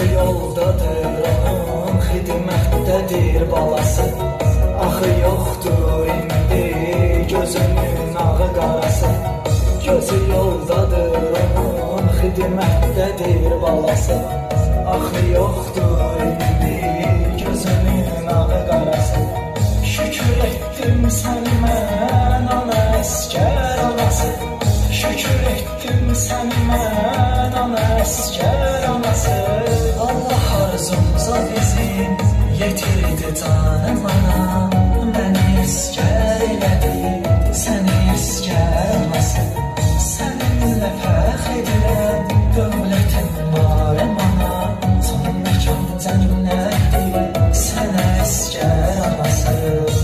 gözü yoldadır, onun xidmətdədir balası. Axı yoxdur indi gözünün ağı qarası. Gözü yoldadır, onun xidmətdədir balası. Axı yoxdur indi gözünün ağı qarası. Şükür etdim sən mən ana əskər anası. Şükür etdim sən mən ana əskər anası. Allah arzumuza bizim yetirdi canım ana. Məni əskər elədi, səni əskər anası. Səninlə fəxr edirəm, dövlətim varım ana. Son məkan cənnətdir, sənə əskər anası.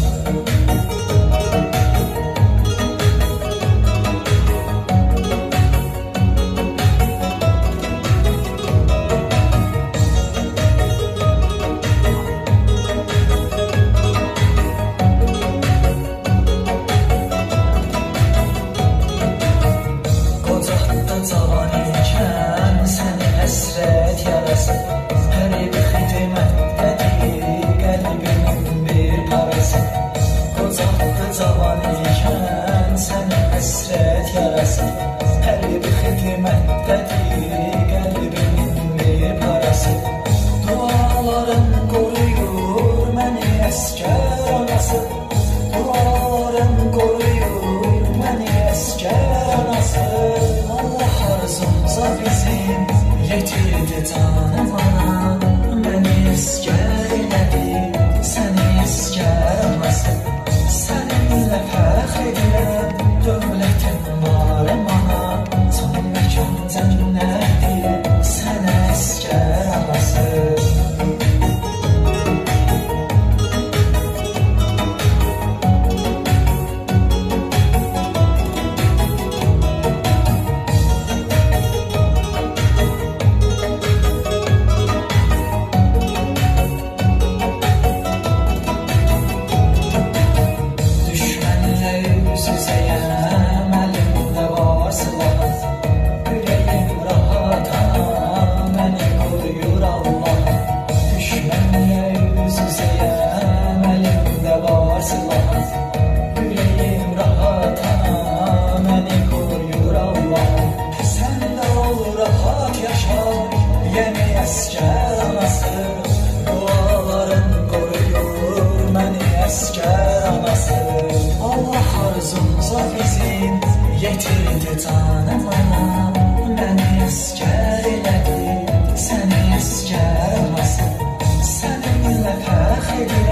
Cavan ikən səni həsrət yarası. Hər bir xidmətdədir qəlbimin bir parası. Qocaqdı cavan ikən səni həsrət yarası. Hər bir xidmətdədir qəlbimin bir parası. Duaların qoruyur məni əskər anası. Duaların qoruyur məni əskər anası. Arzumuza bizim yetirdi canım ana. Məni əskər elədi, səni əskər anası. Səninlə fəxr edirəm, dövlətim varım ana. Son məkan cənnətdir, sənə əskər anası. Yeni əskər anası, duaların qoruyur məni əskər anası. Allah arzumuza bizim yetirdi canım ana. Məni əskər elədi, səni əskər anası. Səninlə fəxr edirəm.